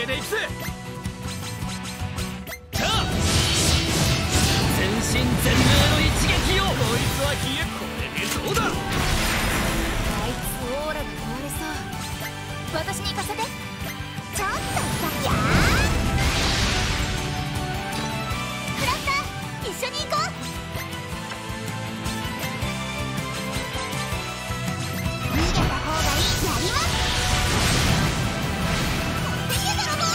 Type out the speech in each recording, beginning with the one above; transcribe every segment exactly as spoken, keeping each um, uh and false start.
携でいくぜ。じゃあ全身全霊の一撃を。こいつは冷え、これでどうだ。 あいつオーラが壊れそう。私に行かせて。ちょっとだやー。クラスター一緒に行こう。逃げた方がいい。やります。持ってけ泥棒。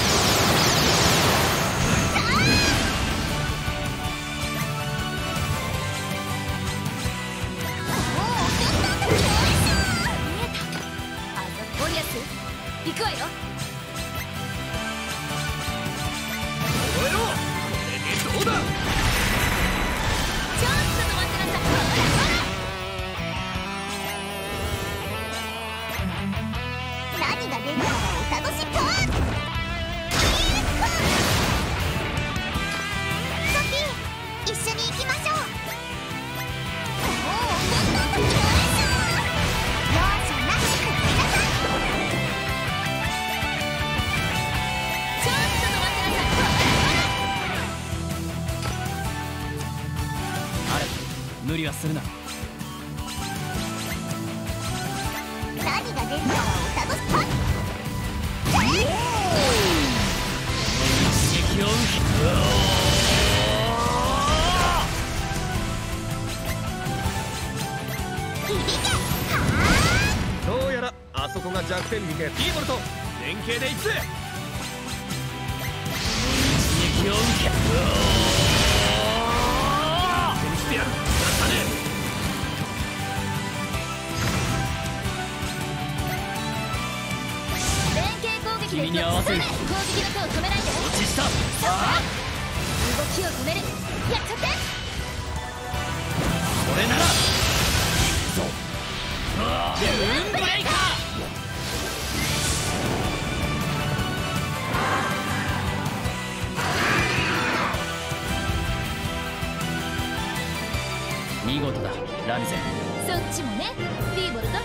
行くわよ。 おえろ、これでどうだ。 ちょっと止まってなさい。ほらほら。何が出るかはお楽しみか。ソフィー、一緒に行きましょう。もう本当に強いしょ。容赦なく食べなさい。 無理はするな。 何が出るかはお楽しみ。 一撃を受け。 響け。 どうやらあそこが弱点みてえ。ピーボルト連携でいくぜ。一撃を受け。見せてやる。君に合わせる。攻撃の手を止めないで。落ちした。さあ動きを止める。やっちゃって。これならいくぞ。ムーンブレイカー。見事だラミゼ。 そっちもね、ピーボルト。